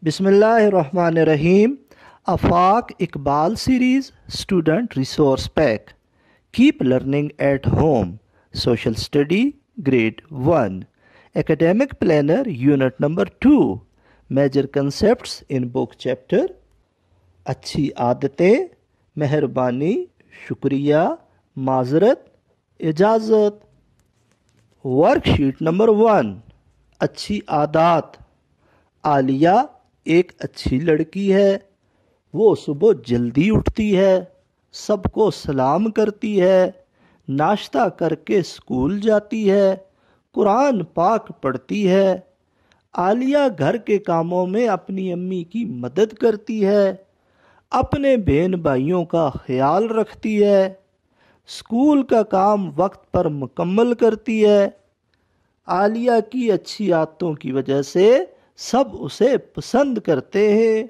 Bismillahirrahmanirrahim. Afaq Iqbal series Student Resource Pack. Keep learning at home. Social Study Grade 1. Academic Planner Unit number 2. Major concepts in book chapter. अच्छी आदतें, मेहरबानी, शुक्रिया, माजरत, इजाज़त. Worksheet number 1. अच्छी आदत. आलिया एक अच्छी लड़की है। वो सुबह जल्दी उठती है, सबको सलाम करती है, नाश्ता करके स्कूल जाती है, कुरान पाक पढ़ती है। आलिया घर के कामों में अपनी अम्मी की मदद करती है, अपने बहन भाइयों का ख्याल रखती है, स्कूल का काम वक्त पर मुकम्मल करती है। आलिया की अच्छी आदतों की वजह से सब उसे पसंद करते हैं।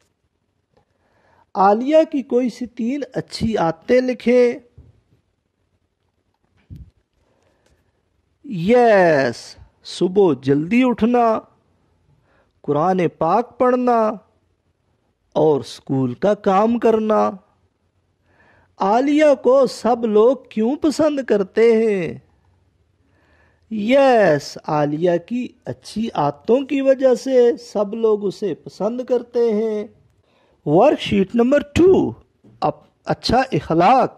आलिया की कोई सी 3 अच्छी आदतें लिखें। यस, सुबह जल्दी उठना, कुरान पाक पढ़ना और स्कूल का काम करना। आलिया को सब लोग क्यों पसंद करते हैं? यस, आलिया की अच्छी आदतों की वजह से सब लोग उसे पसंद करते हैं। Worksheet number 2. अब अच्छा इखलाक.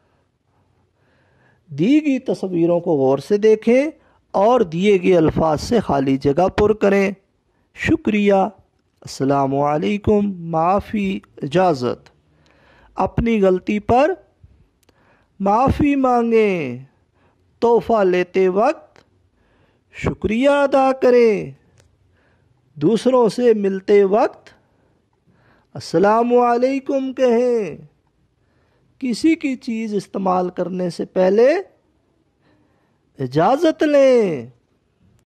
दी गई तस्वीरों को गौर से देखें और दिए गए अल्फाज से खाली जगह पुर करें। शुक्रिया, अस्सलामु अलैकुम, माफ़ी, इजाज़त. अपनी गलती पर माफ़ी मांगें। तोहफा लेते वक्त शुक्रिया अदा करें। दूसरों से मिलते वक्त अस्सलामु अलैकुम कहें। किसी की चीज़ इस्तेमाल करने से पहले इजाज़त लें।